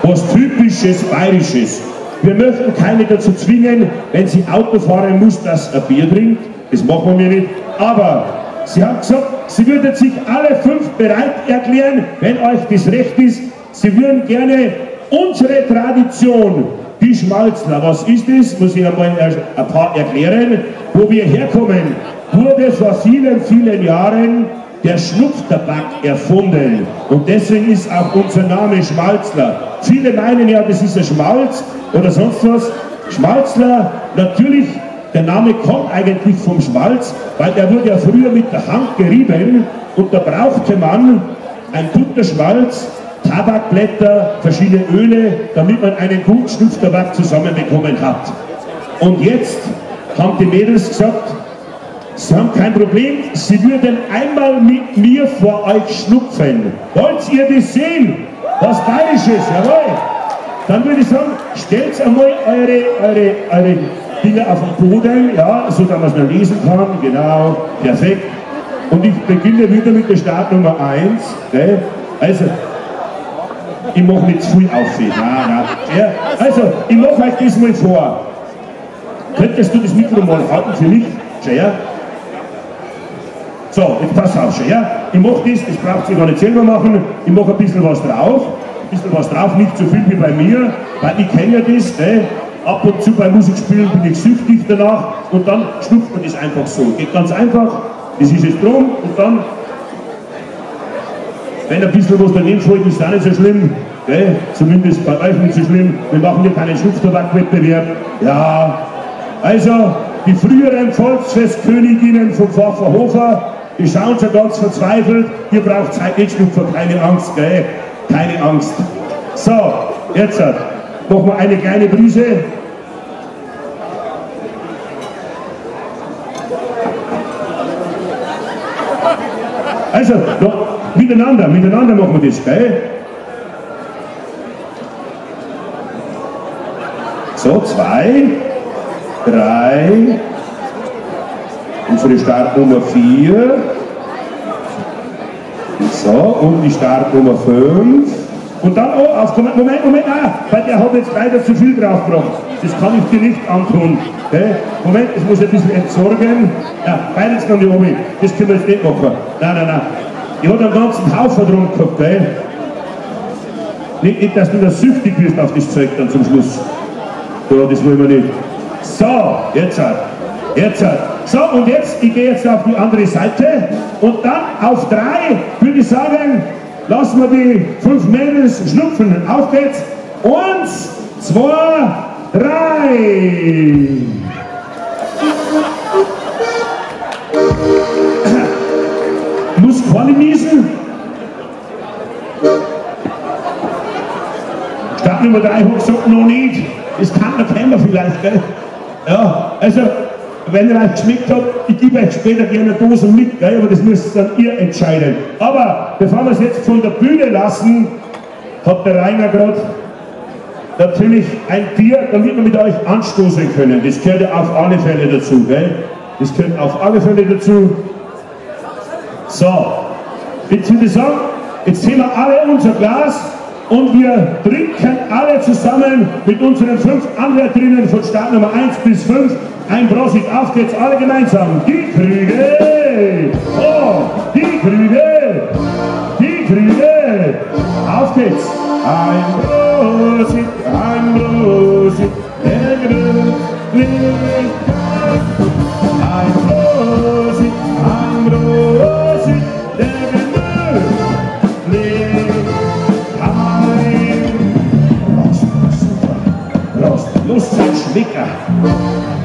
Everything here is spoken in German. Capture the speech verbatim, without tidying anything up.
was typisches Bayerisches. Wir möchten keine dazu zwingen, wenn sie Auto fahren muss, dass er Bier trinkt. Das machen wir nicht. Aber sie haben gesagt, sie würden sich alle fünf bereit erklären, wenn euch das recht ist. Sie würden gerne unsere Tradition, die Schmalzler, was ist das? Muss ich einmal ein paar erklären. Wo wir herkommen, wurde vor vielen, vielen Jahren der Schnupftabak erfunden. Und deswegen ist auch unser Name Schmalzler. Viele meinen ja, das ist ein Schmalz oder sonst was. Schmalzler, natürlich, der Name kommt eigentlich vom Schmalz, weil der wurde ja früher mit der Hand gerieben und da brauchte man ein guter Schmalz, Tabakblätter, verschiedene Öle, damit man einen guten Schnupftabak zusammenbekommen hat. Und jetzt haben die Mädels gesagt, sie haben kein Problem, sie würden einmal mit mir vor euch schnupfen. Wollt ihr das sehen? Was Bayerisches, jawohl. Dann würde ich sagen, stellt einmal eure, eure, eure Dinge auf den Boden, ja, so dass man es noch lesen kann, genau, perfekt. Und ich beginne wieder mit der Startnummer eins. Ne? Also, ich mache nicht zu viel auf. Nein, nein. Ja, also, ich mache euch das mal vor. Könntest du das Mikro mal halten für mich? Schau her. So, jetzt pass auf, schau her. Ich mache das, das braucht ihr gar nicht selber machen. Ich mache ein bisschen was drauf. Ein bisschen was drauf, nicht so viel wie bei mir, weil ich kenne ja das. Ne? Ab und zu beim Musikspielen bin ich süchtig danach und dann schnupft man das einfach so. Geht ganz einfach, das ist jetzt drum und dann, wenn ein bisschen was daneben fällt, ist auch nicht so schlimm. Gell? Zumindest bei euch nicht so schlimm. Wir machen hier keinen Schnupftabakwettbewerb. Ja, also die früheren Volksfestköniginnen vom Pfafferhofer, die schauen schon ganz verzweifelt. Ihr braucht Zeit nicht schnupfen, keine Angst, gell? Keine Angst. So, jetzt machen wir eine kleine Prise. Also, da, miteinander, miteinander machen wir das, gell? So, zwei, drei, unsere Startnummer vier, so, und die Startnummer fünf. Und dann, oh, auf, Moment, Moment, Moment, ah, weil der hat jetzt leider zu viel draufgebracht. Das kann ich dir nicht antun. Okay? Moment, das muss ich ein bisschen entsorgen. Ja, beides kann ich oben. Das können wir jetzt nicht machen. Nein, nein, nein. Ich habe einen ganzen Haufen drum gehabt, gell? Nicht, nicht, dass du da süchtig wirst auf das Zeug dann zum Schluss. Ja, das wollen wir nicht. So, jetzt halt. Jetzt halt. So, und jetzt, ich gehe jetzt auf die andere Seite. Und dann auf drei würde ich sagen, lassen wir die fünf Mädels schnupfen. Auf geht's. Eins, zwei, drei. Muss keine niesen. Startnummer drei hat gesagt, noch nicht. Das kann man keiner vielleicht, gell? Ja, also, wenn ihr euch geschmeckt habt, ich gebe euch später gerne eine Dose mit, gell? Aber das müsst dann ihr entscheiden. Aber bevor wir es jetzt von der Bühne lassen, hat der Rainer gerade natürlich ein Bier, damit wir mit euch anstoßen können. Das gehört ja auf alle Fälle dazu, gell? Das gehört auf alle Fälle dazu. So, jetzt würde ich sagen, jetzt sehen wir alle unser Glas und wir trinken alle zusammen mit unseren fünf Anwärterinnen von Startnummer eins bis fünf. Ein Prosit, auf geht's, alle gemeinsam. Die Krüge! Oh, die Krüge! Die Krüge! Auf geht's! Ein Prosit, ein Prosit, der Glücklichkeit. Ein Prosit, ein Prosit, der Glücklichkeit. Prost, Prost, Lust zum Schmecker.